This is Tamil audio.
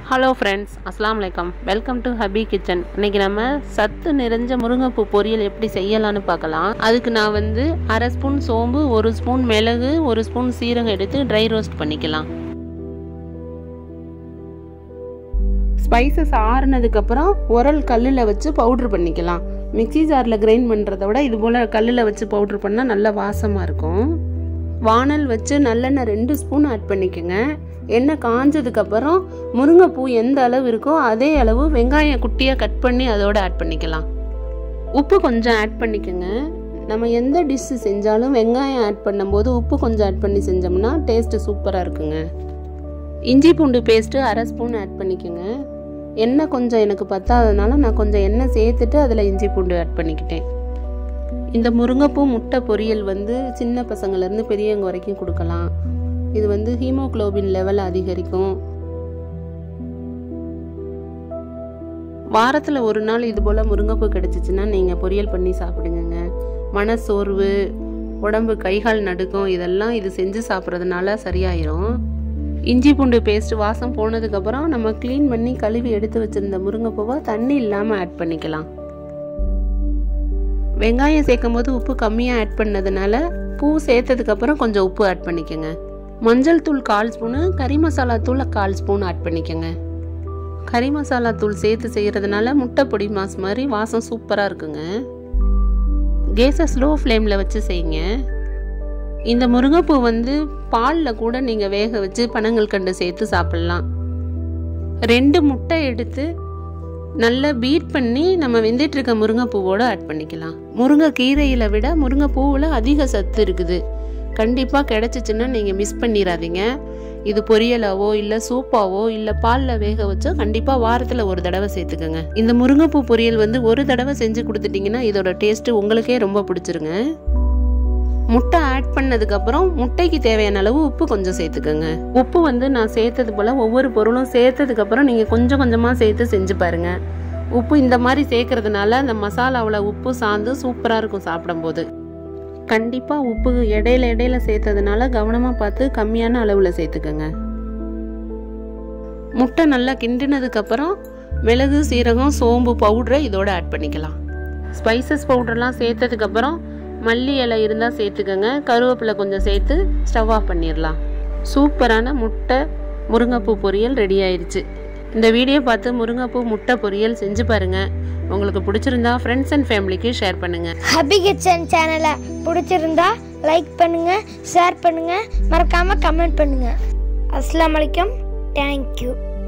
ஹலோ ஃப்ரெண்ட்ஸ், அஸ்ஸலாமு அலைக்கும். வெல்கம் டு ஹபி கிச்சன். இன்னைக்கு நம்ம சத்து நிறைஞ்ச முருங்கைப்பூ பொரியல் எப்படி செய்யலான்னு பார்க்கலாம். அதுக்கு நான் அரை ஸ்பூன் சோம்பு, 1 ஸ்பூன் மிளகு, 1 ஸ்பூன் சீரகம் எடுத்து ட்ரை ரோஸ்ட் பண்ணிக்கலாம். ஸ்பைசஸ் ஆறுனதுக்கப்புறம் உரல் கல்லில் வச்சு பவுட்ரு பண்ணிக்கலாம். மிக்சி ஜாரில் கிரைண்ட் பண்ணுறத விட இது போல் கல்லில் வச்சு பவுட்ரு பண்ணால் நல்ல வாசமாக இருக்கும். வானல் வச்சு நல்லெண்ணெய் 2 ஸ்பூன் ஆட் பண்ணிக்கோங்க. எண்ணெய் காஞ்சதுக்கப்புறம் முருங்கைப்பூ எந்த அளவு இருக்கோ அதே அளவு வெங்காயம் குட்டியாக கட் பண்ணி அதோட ஆட் பண்ணிக்கலாம். உப்பு கொஞ்சம் ஆட் பண்ணிக்கோங்க. நம்ம எந்த டிஷ்ஷு செஞ்சாலும் வெங்காயம் ஆட் பண்ணும்போது உப்பு கொஞ்சம் ஆட் பண்ணி செஞ்சோம்னா டேஸ்ட்டு சூப்பராக இருக்குங்க. இஞ்சி பூண்டு பேஸ்ட்டு அரை ஸ்பூன் ஆட் பண்ணிக்கோங்க. எண்ணெய் கொஞ்சம் எனக்கு பத்தாததுனால நான் கொஞ்சம் எண்ணெய் சேர்த்துட்டு அதில் இஞ்சி பூண்டு ஆட் பண்ணிக்கிட்டேன். இந்த முருங்கைப்பூ முட்டை பொரியல் சின்ன பசங்கள்லேருந்து பெரியவங்க வரைக்கும் கொடுக்கலாம். இது ஹீமோகுளோபின் லெவல் அதிகரிக்கும். வாரத்தில் ஒரு நாள் இது போல் முருங்கைப்பூ கிடச்சிச்சின்னா நீங்கள் பொரியல் பண்ணி சாப்பிடுங்க. மனசோர்வு, உடம்பு கைகால் நடுக்கும், இதெல்லாம் இது செஞ்சு சாப்பிட்றதுனால சரியாயிரும். இஞ்சி பூண்டு பேஸ்ட் வாசம் போனதுக்கப்புறம் நம்ம க்ளீன் பண்ணி கழுவி எடுத்து வச்சுருந்த முருங்கைப்பூவை தண்ணி இல்லாமல் ஆட் பண்ணிக்கலாம். வெங்காயம் சேர்க்கும் போது உப்பு கம்மியாக ஆட் பண்ணதுனால பூ சேர்த்ததுக்கப்புறம் கொஞ்சம் உப்பு ஆட் பண்ணிக்கோங்க. மஞ்சள் தூள் 1/4 ஸ்பூனு, கறி மசாலா தூள் 1/4 ஸ்பூன் ஆட் பண்ணிக்கோங்க. கறி மசாலா தூள் சேர்த்து செய்கிறதுனால முட்டை பொடி மாஸ் மாதிரி வாசம் சூப்பராக இருக்குங்க. கேஸை ஸ்லோ ஃப்ளேமில் வச்சு செய்யுங்க. இந்த முருங்கைப்பூ பாலில் கூட நீங்கள் வேக வச்சு பனங்கல்கண்டு சேர்த்து சாப்பிட்லாம். 2 முட்டை எடுத்து நல்லா பீட் பண்ணி நம்ம வெந்துட்டு இருக்க முருங்கைப்பூவோடு ஆட் பண்ணிக்கலாம். முருங்கைக்கீரையில் விட முருங்கைப்பூவில் அதிக சத்து இருக்குது. கண்டிப்பாக கிடச்சிச்சின்னா நீங்கள் மிஸ் பண்ணிடாதீங்க. இது பொரியலாவோ இல்லை சூப்பாவோ இல்லை பாலில் வேக வச்சோ கண்டிப்பாக வாரத்தில் ஒரு தடவை சேர்த்துக்கோங்க. இந்த முருங்கைப்பூ பொரியல் ஒரு தடவை செஞ்சு கொடுத்துட்டிங்கன்னா இதோட டேஸ்ட்டு உங்களுக்கே ரொம்ப பிடிச்சிருங்க. முட்டை ஆட் பண்ணதுக்கப்புறம் முட்டைக்கு தேவையான அளவு உப்பு கொஞ்சம் சேர்த்துக்கோங்க. உப்பு நான் சேர்த்தது போல் ஒவ்வொரு பொருளும் சேர்த்ததுக்கப்புறம் நீங்கள் கொஞ்சம் கொஞ்சமாக சேர்த்து செஞ்சு பாருங்கள். உப்பு இந்த மாதிரி சேர்க்கறதுனால அந்த மசாலாவில் உப்பு சார்ந்து சூப்பராக இருக்கும் சாப்பிடும்போது. கண்டிப்பாக உப்பு இடையில சேர்த்ததுனால கவனமாக பார்த்து கம்மியான அளவில் சேர்த்துக்கோங்க. முட்டை நல்லா கிண்டினதுக்கப்புறம் மிளகு, சீரகம், சோம்பு பவுடரை இதோட ஆட் பண்ணிக்கலாம். ஸ்பைசஸ் பவுடர்லாம் சேர்த்ததுக்கப்புறம் மல்லி இலை இருந்தால் சேர்த்துக்கோங்க. கருவேப்பிலை கொஞ்சம் சேர்த்து ஸ்டவ் ஆஃப் பண்ணிடலாம். சூப்பரான முட்டை முருங்கைப்பூ பொரியல் ரெடி ஆயிடுச்சு. இந்த வீடியோ பார்த்து முருங்கைப்பூ முட்டை பொரியல் செஞ்சு பாருங்கள். உங்களுக்கு பிடிச்சிருந்தா ஃப்ரெண்ட்ஸ் அண்ட் ஃபேமிலிக்கு ஷேர் பண்ணுங்கள். ஹபி கிச்சன் சேனலை பிடிச்சிருந்தா லைக் பண்ணுங்கள், ஷேர் பண்ணுங்கள், மறக்காமல் கமெண்ட் பண்ணுங்கள். அஸ்ஸலாமு அலைக்கும். தேங்க்யூ.